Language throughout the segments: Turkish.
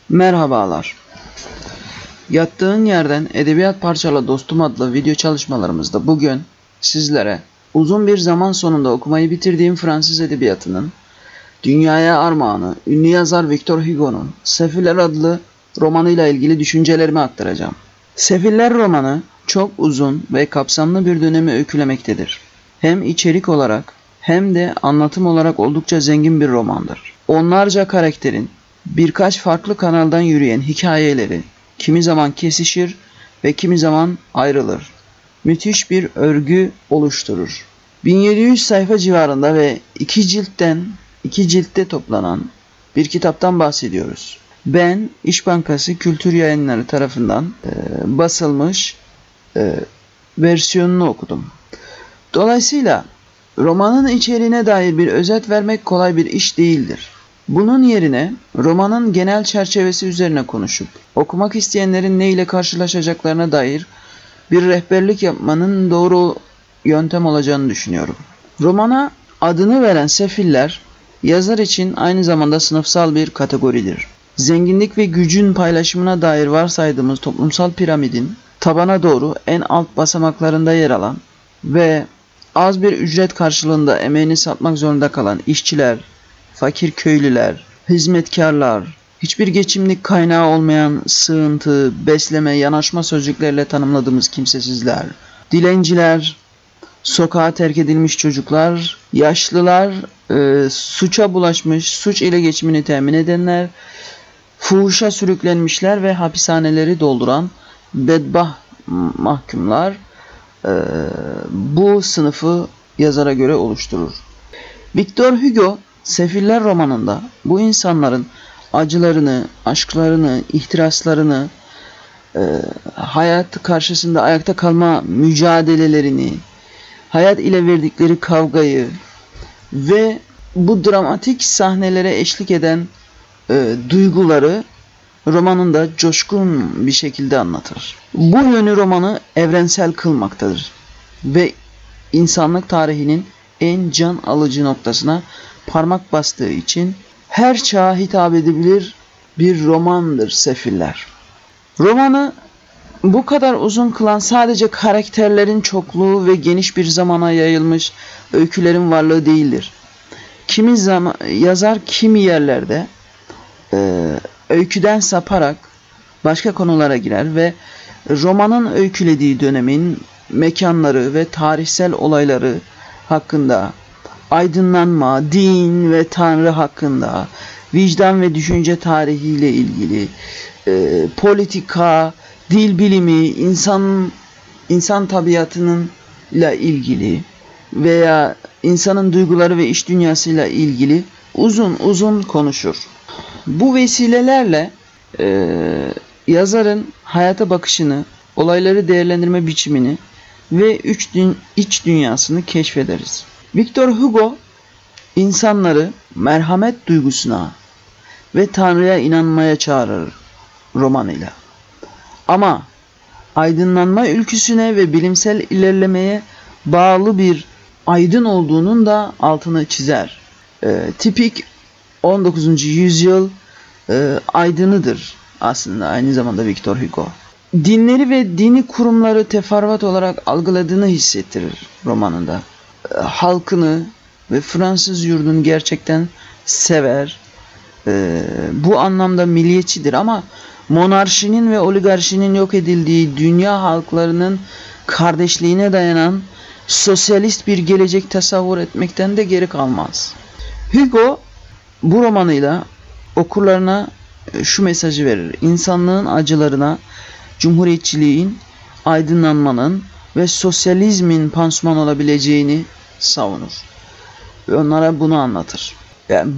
Merhabalar. Yattığın yerden edebiyat parçala dostum adlı video çalışmalarımızda bugün sizlere uzun bir zaman sonunda okumayı bitirdiğim Fransız edebiyatının dünyaya armağanı ünlü yazar Victor Hugo'nun Sefiller adlı romanıyla ilgili düşüncelerimi aktaracağım. Sefiller romanı çok uzun ve kapsamlı bir dönemi öykülemektedir. Hem içerik olarak hem de anlatım olarak oldukça zengin bir romandır. Onlarca karakterin birkaç farklı kanaldan yürüyen hikayeleri kimi zaman kesişir ve kimi zaman ayrılır. Müthiş bir örgü oluşturur. 1700 sayfa civarında ve iki ciltte toplanan bir kitaptan bahsediyoruz. Ben İş Bankası Kültür Yayınları tarafından basılmış versiyonunu okudum. Dolayısıyla romanın içeriğine dair bir özet vermek kolay bir iş değildir. Bunun yerine romanın genel çerçevesi üzerine konuşup okumak isteyenlerin ne ile karşılaşacaklarına dair bir rehberlik yapmanın doğru yöntem olacağını düşünüyorum. Romana adını veren Sefiller, yazar için aynı zamanda sınıfsal bir kategoridir. Zenginlik ve gücün paylaşımına dair varsaydığımız toplumsal piramidin tabana doğru en alt basamaklarında yer alan ve az bir ücret karşılığında emeğini satmak zorunda kalan işçiler, fakir köylüler, hizmetkarlar, hiçbir geçimlik kaynağı olmayan sığıntı, besleme, yanaşma sözcüklerle tanımladığımız kimsesizler, dilenciler, sokağa terk edilmiş çocuklar, yaşlılar, suça bulaşmış, suç ile geçimini temin edenler, fuhuşa sürüklenmişler ve hapishaneleri dolduran bedbaht mahkumlar bu sınıfı yazara göre oluşturur. Victor Hugo, Sefiller romanında bu insanların acılarını, aşklarını, ihtiraslarını, hayat karşısında ayakta kalma mücadelelerini, hayat ile verdikleri kavgayı ve bu dramatik sahnelere eşlik eden duyguları romanında coşkun bir şekilde anlatır. Bu yönü romanı evrensel kılmaktadır ve insanlık tarihinin en can alıcı noktasına parmak bastığı için her çağa hitap edebilir bir romandır Sefiller. Romanı bu kadar uzun kılan sadece karakterlerin çokluğu ve geniş bir zamana yayılmış öykülerin varlığı değildir. Yazar kimi yerlerde öyküden saparak başka konulara girer ve romanın öykülediği dönemin mekanları ve tarihsel olayları hakkında, aydınlanma, din ve Tanrı hakkında, vicdan ve düşünce tarihiyle ilgili, politika, dil bilimi, insan tabiatının ile ilgili veya insanın duyguları ve iç dünyasıyla ilgili uzun uzun konuşur. Bu vesilelerle yazarın hayata bakışını, olayları değerlendirme biçimini ve iç dünyasını keşfederiz. Victor Hugo insanları merhamet duygusuna ve Tanrı'ya inanmaya çağırır romanıyla. Ama aydınlanma ülküsüne ve bilimsel ilerlemeye bağlı bir aydın olduğunun da altını çizer. Tipik 19. yüzyıl aydınıdır aslında aynı zamanda Victor Hugo. Dinleri ve dini kurumları teferruat olarak algıladığını hissettirir romanında. Halkını ve Fransız yurdunu gerçekten sever. Bu anlamda milliyetçidir ama monarşinin ve oligarşinin yok edildiği dünya halklarının kardeşliğine dayanan sosyalist bir gelecek tasavvur etmekten de geri kalmaz. Hugo bu romanıyla okurlarına şu mesajı verir: İnsanlığın acılarına cumhuriyetçiliğin, aydınlanmanın ve sosyalizmin pansuman olabileceğini savunur. Ve onlara bunu anlatır. Yani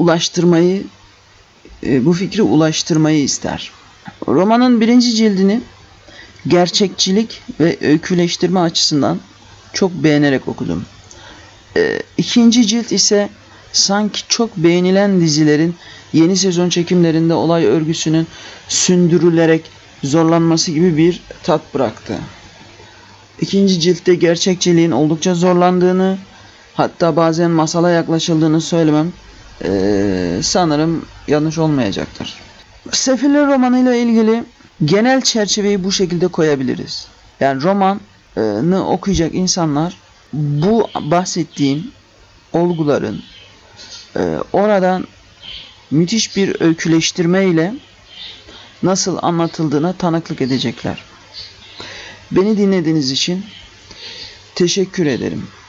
bu fikri ulaştırmayı ister. Romanın 1. cildini gerçekçilik ve öyküleştirme açısından çok beğenerek okudum. 2. cilt ise sanki çok beğenilen dizilerin yeni sezon çekimlerinde olay örgüsünün sündürülerek zorlanması gibi bir tat bıraktı. 2. ciltte gerçekçiliğin oldukça zorlandığını, hatta bazen masala yaklaşıldığını söylemem sanırım yanlış olmayacaktır. Sefiller romanıyla ilgili genel çerçeveyi bu şekilde koyabiliriz. Yani romanı okuyacak insanlar bu bahsettiğim olguların oradan müthiş bir öyküleştirme ile nasıl anlatıldığına tanıklık edecekler. Beni dinlediğiniz için teşekkür ederim.